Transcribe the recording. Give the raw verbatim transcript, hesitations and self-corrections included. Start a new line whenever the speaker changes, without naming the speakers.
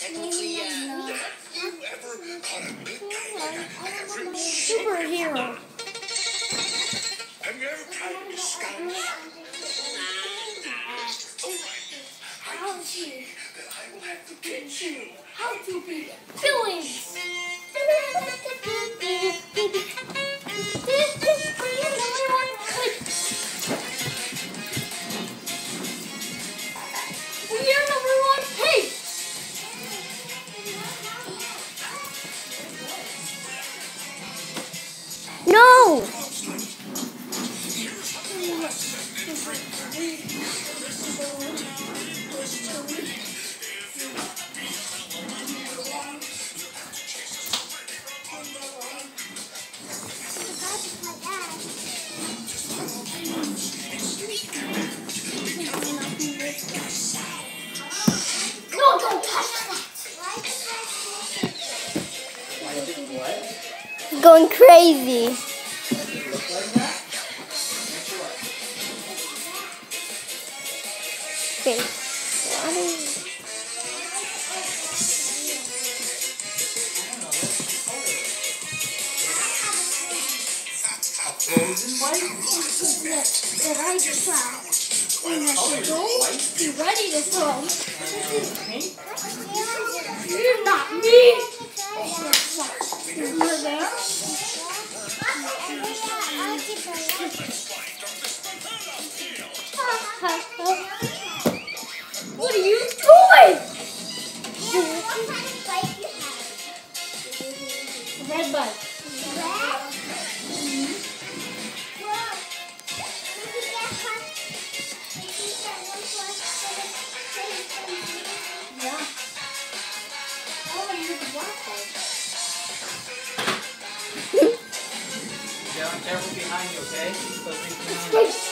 technically, uh, have you ever caught a big guy like a, like a real
superhero?
Have you ever tried to disguise? Nah, nah. All right. I can see that I will have to teach you
How to be villains. We are number one. Hey. No. No, don't touch that. Going crazy. Okay. That I just found. And I should go be ready to throw. You're not me. You're there. What are you doing? Red bike. Yeah. Oh, you're the black bike.
Careful behind you, okay? Supposed to be behind you.